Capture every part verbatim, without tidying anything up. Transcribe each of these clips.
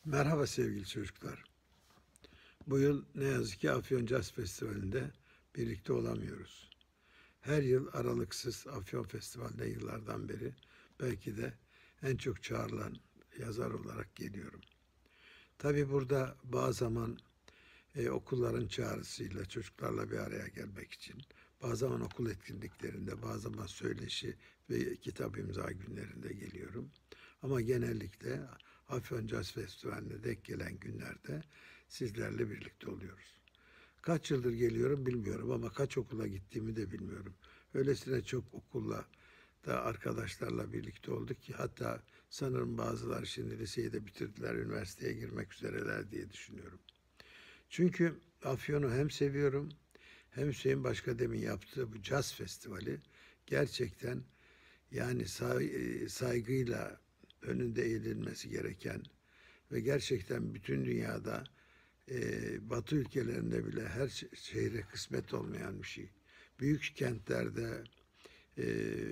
Merhaba sevgili çocuklar. Bu yıl ne yazık ki Afyon Jazz Festivali'nde birlikte olamıyoruz. Her yıl aralıksız Afyon Festivali'nde yıllardan beri belki de en çok çağrılan yazar olarak geliyorum. Tabii burada bazı zaman e, okulların çağrısıyla çocuklarla bir araya gelmek için, bazı zaman okul etkinliklerinde, bazı zaman söyleşi ve kitap imza günlerinde geliyorum. Ama genellikle Afyon Jazz Festivali'ne denk gelen günlerde sizlerle birlikte oluyoruz. Kaç yıldır geliyorum bilmiyorum ama kaç okula gittiğimi de bilmiyorum. Öylesine çok okulla da arkadaşlarla birlikte olduk ki hatta sanırım bazıları şimdi liseyi de bitirdiler, üniversiteye girmek üzereler diye düşünüyorum. Çünkü Afyon'u hem seviyorum hem Hüseyin Başkadem'in yaptığı bu caz festivali gerçekten yani say- saygıyla önünde eğilinmesi gereken ve gerçekten bütün dünyada e, Batı ülkelerinde bile her şehre kısmet olmayan bir şey. Büyük kentlerde, e,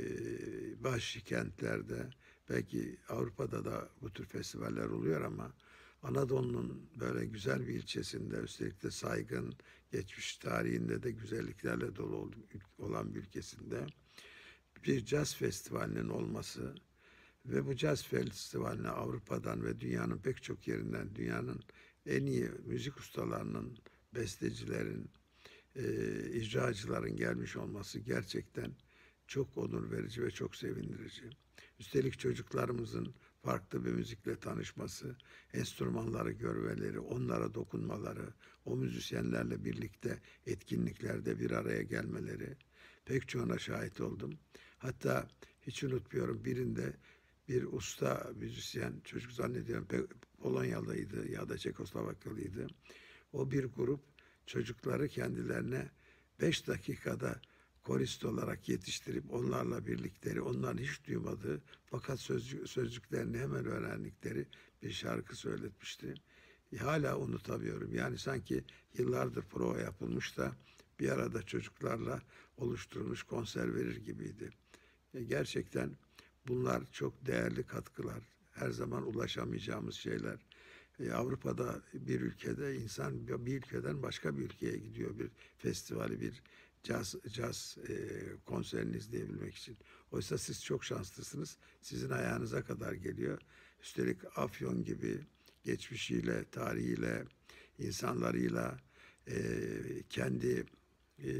baş kentlerde, belki Avrupa'da da bu tür festivaller oluyor ama Anadolu'nun böyle güzel bir ilçesinde, üstelik de saygın, geçmiş tarihinde de güzelliklerle dolu olan bir ülkesinde bir caz festivalinin olması ve bu caz festivaline Avrupa'dan ve dünyanın pek çok yerinden, dünyanın en iyi müzik ustalarının, bestecilerin, e, icracıların gelmiş olması gerçekten çok onur verici ve çok sevindirici. Üstelik çocuklarımızın farklı bir müzikle tanışması, enstrümanları görmeleri, onlara dokunmaları, o müzisyenlerle birlikte etkinliklerde bir araya gelmeleri pek çoğuna şahit oldum. Hatta hiç unutmuyorum, birinde bir usta müzisyen, çocuk zannediyorum Polonyalıydı ya da Çekoslovakyalıydı. O bir grup çocukları kendilerine beş dakikada korist olarak yetiştirip onlarla birlikleri, onların hiç duymadığı fakat sözcük, sözcüklerini hemen öğrendikleri bir şarkı söyletmişti. E, hala unutamıyorum. Yani sanki yıllardır prova yapılmış da bir arada çocuklarla oluşturulmuş konser verir gibiydi. E, gerçekten bunlar çok değerli katkılar. Her zaman ulaşamayacağımız şeyler. E, Avrupa'da bir ülkede insan bir ülkeden başka bir ülkeye gidiyor bir festivali, bir caz, caz e, konserini izleyebilmek için. Oysa siz çok şanslısınız. Sizin ayağınıza kadar geliyor. Üstelik Afyon gibi geçmişiyle, tarihiyle, insanlarıyla, e, kendi e,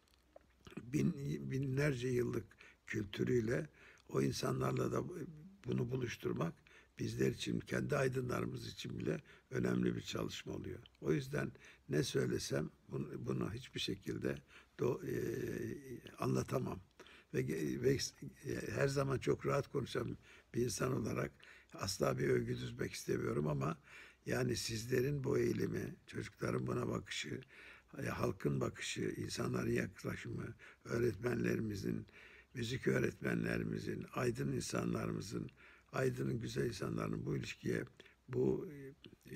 bin, binlerce yıllık kültürüyle o insanlarla da bunu buluşturmak bizler için, kendi aydınlarımız için bile önemli bir çalışma oluyor. O yüzden ne söylesem bunu, bunu hiçbir şekilde do, e, anlatamam. Ve, ve e, her zaman çok rahat konuşan bir insan olarak asla bir övgü düzmek istemiyorum ama yani sizlerin bu eğilimi, çocukların buna bakışı, halkın bakışı, insanların yaklaşımı, öğretmenlerimizin, müzik öğretmenlerimizin, aydın insanlarımızın, aydının güzel insanların bu ilişkiye, bu e,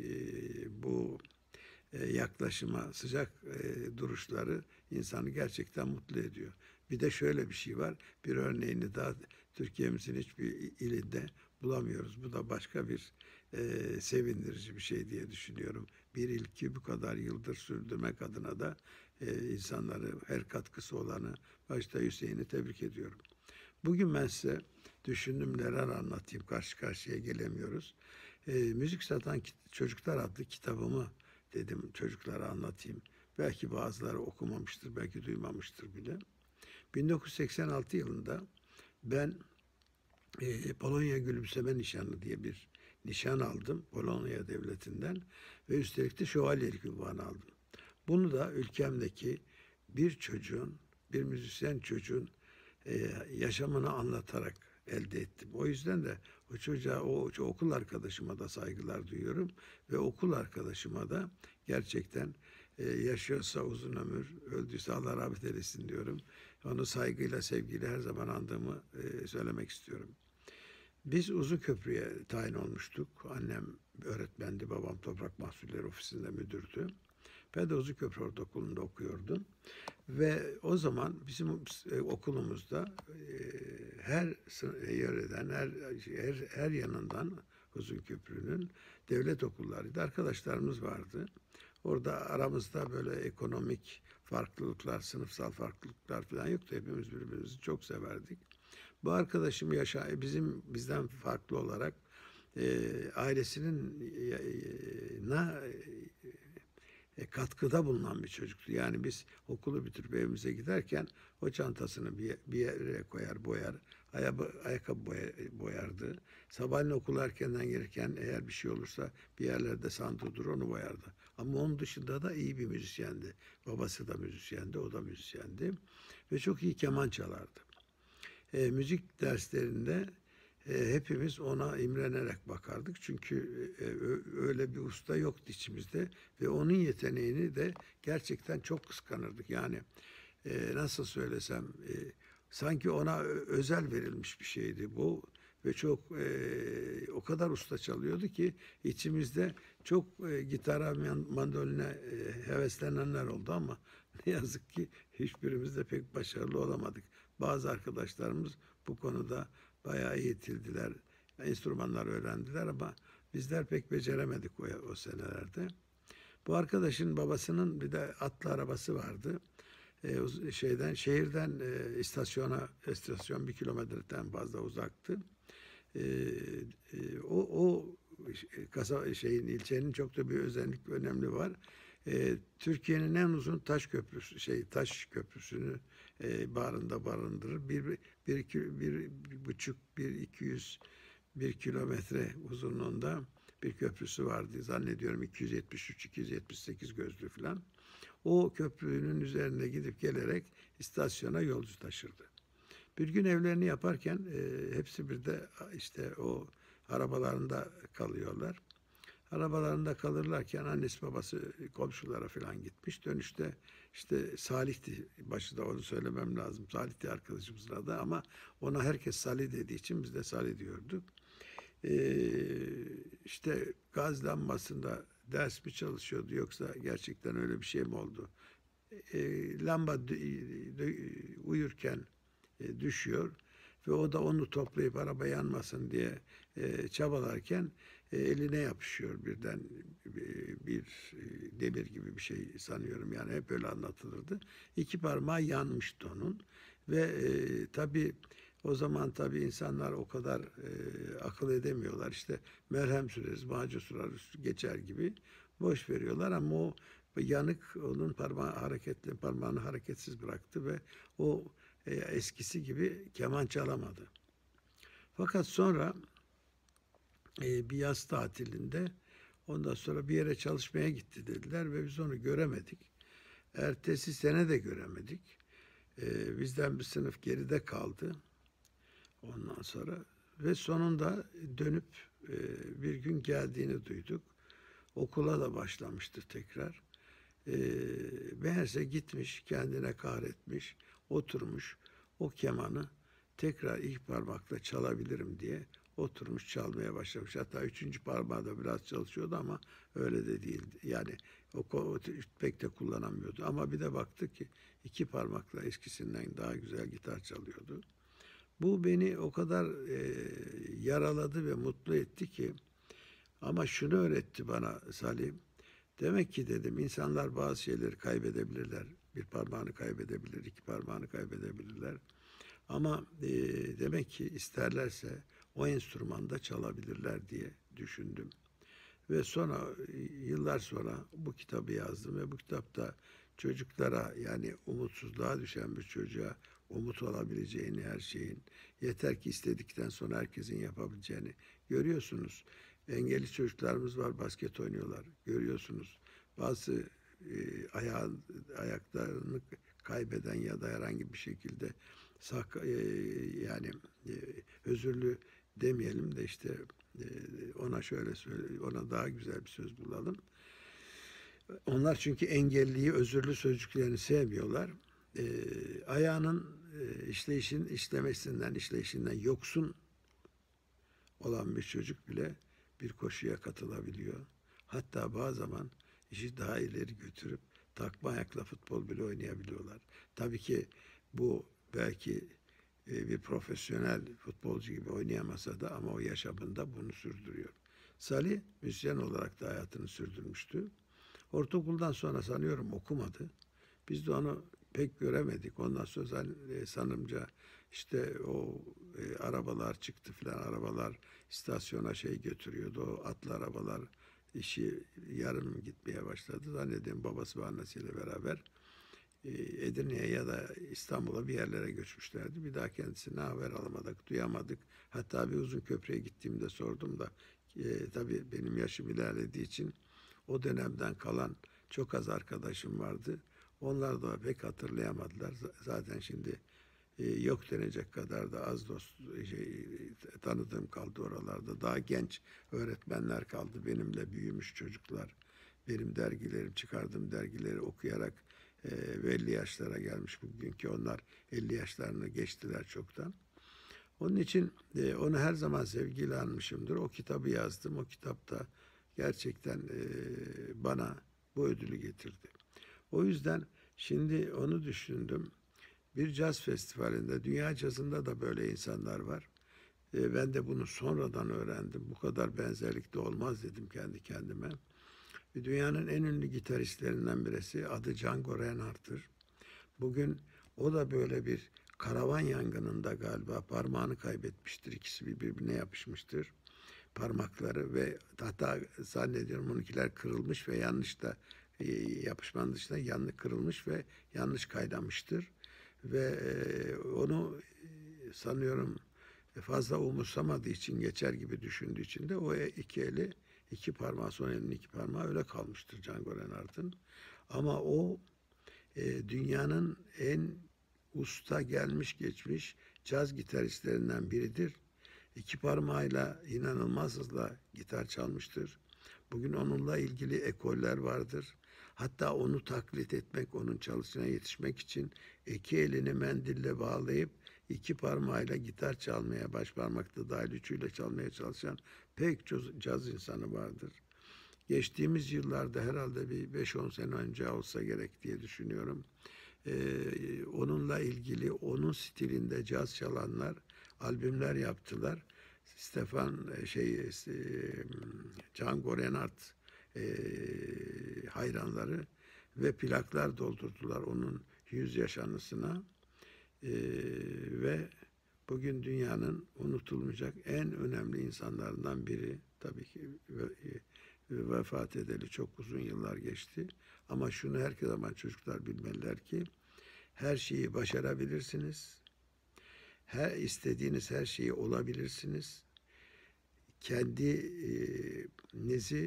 bu e, yaklaşıma, sıcak e, duruşları insanı gerçekten mutlu ediyor. Bir de şöyle bir şey var, bir örneğini daha Türkiye'mizin hiçbir ilinde bulamıyoruz. Bu da başka bir e, sevindirici bir şey diye düşünüyorum. Bir ilki bu kadar yıldır sürdürmek adına da e, insanları, her katkısı olanı, başta Hüseyin'i tebrik ediyorum. Bugün ben size düşündüm neler anlatayım, karşı karşıya gelemiyoruz. E, Müzik Satan Çocuklar adlı kitabımı dedim çocuklara anlatayım. Belki bazıları okumamıştır, belki duymamıştır bile. bin dokuz yüz seksen altı yılında ben e, Polonya Gülümseme Nişanı diye bir nişan aldım Polonya Devleti'nden ve üstelik de şövalyelik unvanı aldım. Bunu da ülkemdeki bir çocuğun, bir müzisyen çocuğun e, yaşamını anlatarak elde ettim. O yüzden de o çocuğa, o, o okul arkadaşıma da saygılar duyuyorum ve okul arkadaşıma da gerçekten e, yaşıyorsa uzun ömür, öldüyse Allah rahmet eylesin diyorum. Onu saygıyla, sevgiyle her zaman andığımı e, söylemek istiyorum. Biz Uzunköprü'ye tayin olmuştuk. Annem öğretmendi, babam Toprak Mahsulleri Ofisi'nde müdürdü. Ben de Uzunköprü Ortaokulu'nda okuyordum. Ve o zaman bizim e, okulumuzda e, her yöreden, her, her, her yanından Uzunköprü'nün devlet okullarıydı. Arkadaşlarımız vardı. Orada aramızda böyle ekonomik farklılıklar, sınıfsal farklılıklar falan yoktu. Hepimiz birbirimizi çok severdik. Bu arkadaşım yaşa bizim bizden farklı olarak e, ailesinin e, na e, katkıda bulunan bir çocuktu. Yani biz okulu bitirip evimize giderken o çantasını bir, bir yere koyar, boyar, ayakkabı, ayakkabı boyardı. Sabahleyin okul erkenden gelirken eğer bir şey olursa bir yerlerde sandığı durur, onu boyardı. Ama onun dışında da iyi bir müzisyendi. Babası da müzisyendi, o da müzisyendi. Ve çok iyi keman çalardı. E, müzik derslerinde e, hepimiz ona imrenerek bakardık. Çünkü e, öyle bir usta yoktu içimizde. Ve onun yeteneğini de gerçekten çok kıskanırdık. Yani e, nasıl söylesem e, sanki ona özel verilmiş bir şeydi bu. Ve çok e, o kadar usta çalıyordu ki içimizde çok e, gitara, mandoline e, heveslenenler oldu ama ne yazık ki hiçbirimiz de pek başarılı olamadık. Bazı arkadaşlarımız bu konuda bayağı eğitildiler, enstrümanlar öğrendiler ama bizler pek beceremedik o, o senelerde. Bu arkadaşın babasının bir de atlı arabası vardı. E, şeyden şehirden e, istasyona istasyon bir kilometreden fazla uzaktı. E, e, o o kasa şeyin ilçenin çok da bir özellik önemli var. E, Türkiye'nin en uzun taş köprüsü şey taş köprüsünü e, bağrında barındırır. Bir, bir, bir, iki, bir, bir buçuk, bir iki yüz bir kilometre uzunluğunda bir köprüsü vardı. Zannediyorum iki yüz yetmiş üç iki yüz yetmiş sekiz gözlü falan. O köprünün üzerine gidip gelerek istasyona yolcu taşırdı. Bir gün evlerini yaparken e, hepsi bir de işte o arabalarında kalıyorlar. Arabalarında kalırlarken annesi babası komşulara falan gitmiş. Dönüşte işte Salih'ti, başı da onu söylemem lazım. Salih'ti arkadaşımızın adı ama ona herkes Salih dediği için biz de Salih diyorduk. Ee, işte gaz lambasında ders mi çalışıyordu yoksa gerçekten öyle bir şey mi oldu? Ee, lamba uyurken e, düşüyor ve o da onu toplayıp araba yanmasın diye e, çabalarken e, eline yapışıyor birden e, bir e, demir gibi bir şey sanıyorum, yani hep öyle anlatılırdı. İki parmağı yanmıştı onun ve e, tabii o zaman tabii insanlar o kadar e, akıl edemiyorlar. İşte merhem süreriz, macun süreriz, geçer gibi boş veriyorlar ama o yanık onun parmağı hareketli, parmağını hareketsiz bıraktı ve o e, eskisi gibi keman çalamadı. Fakat sonra e, bir yaz tatilinde ondan sonra bir yere çalışmaya gitti dediler ve biz onu göremedik. Ertesi sene de göremedik. E, bizden bir sınıf geride kaldı. Ondan sonra ve sonunda dönüp e, bir gün geldiğini duyduk. Okula da başlamıştı tekrar. E, meğerse gitmiş, kendine kahretmiş, oturmuş o kemanı tekrar ilk parmakla çalabilirim diye oturmuş çalmaya başlamış. Hatta üçüncü parmağı da biraz çalışıyordu ama öyle de değildi. Yani o, o pek de kullanamıyordu. Ama bir de baktık ki iki parmakla eskisinden daha güzel gitar çalıyordu. Bu beni o kadar e, yaraladı ve mutlu etti ki, ama şunu öğretti bana Salim. Demek ki dedim insanlar bazı şeyleri kaybedebilirler. Bir parmağını kaybedebilir, iki parmağını kaybedebilirler. Ama e, demek ki isterlerse o enstrümanda çalabilirler diye düşündüm. Ve sonra yıllar sonra bu kitabı yazdım ve bu kitapta çocuklara, yani umutsuzluğa düşen bir çocuğa umut olabileceğini, her şeyin yeter ki istedikten sonra herkesin yapabileceğini görüyorsunuz. Engelli çocuklarımız var, basket oynuyorlar. Görüyorsunuz. Bazı e, ayağı, ayaklarını kaybeden ya da herhangi bir şekilde sak, e, yani e, özürlü demeyelim de işte e, ona şöyle söyle, ona daha güzel bir söz bulalım. Onlar çünkü engelliyi, özürlü sözcüklerini sevmiyorlar. E, ayağının e, işleyişin işlemesinden, işleyişinden yoksun olan bir çocuk bile bir koşuya katılabiliyor. Hatta bazı zaman işi daha ileri götürüp takma ayakla futbol bile oynayabiliyorlar. Tabii ki bu belki bir profesyonel futbolcu gibi oynayamasa da ama o yaşamında bunu sürdürüyor. Salih müzisyen olarak da hayatını sürdürmüştü. Ortaokuldan sonra sanıyorum okumadı. Biz de onu pek göremedik. Ondan sonra e, sanırımca işte o e, arabalar çıktı filan, arabalar istasyona şey götürüyordu. O atlı arabalar işi yarım gitmeye başladı. Zannediyorum babası ve annesiyle beraber e, Edirne'ye ya da İstanbul'a bir yerlere göçmüşlerdi. Bir daha kendisine haber alamadık, duyamadık. Hatta bir uzun köprüye gittiğimde sordum da e, tabii benim yaşım ilerlediği için o dönemden kalan çok az arkadaşım vardı. Onlar da pek hatırlayamadılar. Zaten şimdi e, yok denecek kadar da az dost şey, tanıdığım kaldı oralarda. Daha genç öğretmenler kaldı. Benimle büyümüş çocuklar. Benim dergilerim, çıkardığım dergileri okuyarak e, belli yaşlara gelmiş bugünkü onlar elli yaşlarını geçtiler çoktan. Onun için e, onu her zaman sevgiyle anmışımdır. O kitabı yazdım. O kitapta gerçekten e, bana bu ödülü getirdi. O yüzden şimdi onu düşündüm. Bir caz festivalinde, dünya cazında da böyle insanlar var. E, ben de bunu sonradan öğrendim. Bu kadar benzerlik de olmaz dedim kendi kendime. Ve dünyanın en ünlü gitaristlerinden birisi adı Django Reinhardt'tır. Bugün o da böyle bir karavan yangınında galiba parmağını kaybetmiştir. İkisi birbirine yapışmıştır parmakları ve hatta zannediyorum onunkiler kırılmış ve yanlış da e, yapışmanın dışında yanlış kırılmış ve yanlış kaynamıştır. Ve e, onu e, sanıyorum fazla umursamadığı için geçer gibi düşündüğü için de o iki eli iki parmağı son elinin iki parmağı öyle kalmıştır Django Reinhardt'ın. Ama o e, dünyanın en usta gelmiş geçmiş caz gitaristlerinden biridir. İki parmağıyla inanılmaz hızla gitar çalmıştır. Bugün onunla ilgili ekoller vardır. Hatta onu taklit etmek, onun çalışına yetişmek için iki elini mendille bağlayıp iki parmağıyla gitar çalmaya, baş parmakta dahil üçüyle çalmaya çalışan pek çok caz insanı vardır. Geçtiğimiz yıllarda herhalde bir beş on sene önce olsa gerek diye düşünüyorum. Ee, onunla ilgili onun stilinde caz çalanlar albümler yaptılar. Stefan şey e, Django Reinhardt e, hayranları ve plaklar doldurdular onun yüz yaş anısına. E, ve bugün dünyanın unutulmayacak en önemli insanlarından biri. Tabii ki vefat edeli çok uzun yıllar geçti. Ama şunu herkes zaman çocuklar bilmeliler ki her şeyi başarabilirsiniz. Her istediğiniz her şeyi olabilirsiniz. Kendinizi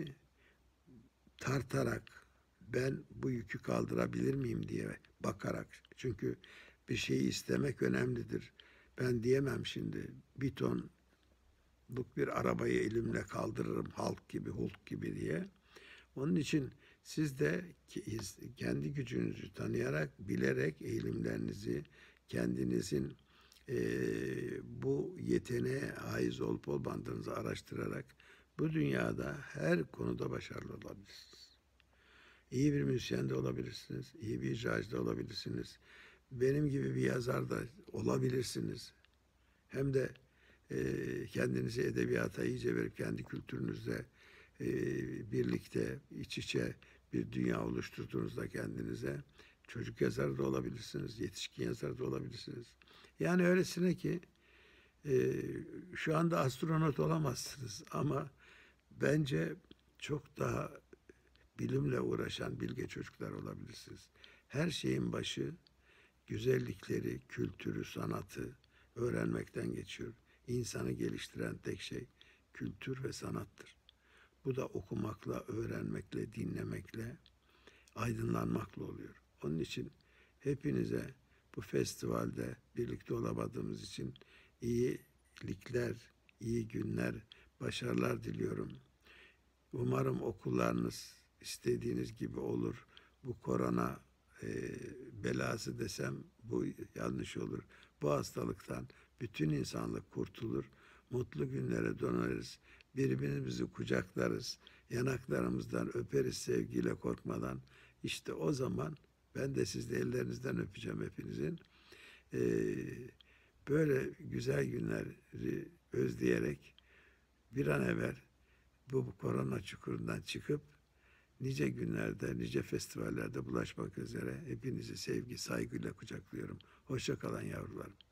tartarak ben bu yükü kaldırabilir miyim diye bakarak. Çünkü bir şeyi istemek önemlidir. Ben diyemem şimdi bir tonluk bir arabayı elimle kaldırırım Hulk gibi, Hulk gibi diye. Onun için siz de kendi gücünüzü tanıyarak, bilerek eğilimlerinizi, kendinizin e, bu yeteneğe haiz olup olmadığınızı araştırarak bu dünyada her konuda başarılı olabilirsiniz. İyi bir müzisyen de olabilirsiniz, iyi bir icracı da olabilirsiniz. Benim gibi bir yazar da olabilirsiniz. Hem de e, kendinizi edebiyata iyice verip kendi kültürünüzle e, birlikte iç içe bir dünya oluşturduğunuzda kendinize çocuk yazarı da olabilirsiniz, yetişkin yazarı da olabilirsiniz. Yani öylesine ki e, şu anda astronot olamazsınız ama bence çok daha bilimle uğraşan bilge çocuklar olabilirsiniz. Her şeyin başı güzellikleri, kültürü, sanatı öğrenmekten geçiyor. İnsanı geliştiren tek şey kültür ve sanattır. Bu da okumakla, öğrenmekle, dinlemekle, aydınlanmakla oluyor. Onun için hepinize bu festivalde birlikte olamadığımız için iyilikler, iyi günler, başarılar diliyorum. Umarım okullarınız istediğiniz gibi olur. Bu korona e, belası desem bu yanlış olur. Bu hastalıktan bütün insanlık kurtulur. Mutlu günlere döneriz. Birbirimizi kucaklarız. Yanaklarımızdan öperiz sevgiyle korkmadan. İşte o zaman ben de siz de ellerinizden öpeceğim hepinizin. Ee, böyle güzel günleri özleyerek bir an evvel bu korona çukurundan çıkıp nice günlerde, nice festivallerde bulaşmak üzere hepinizi sevgi, saygıyla kucaklıyorum. Hoşça kalın yavrularım.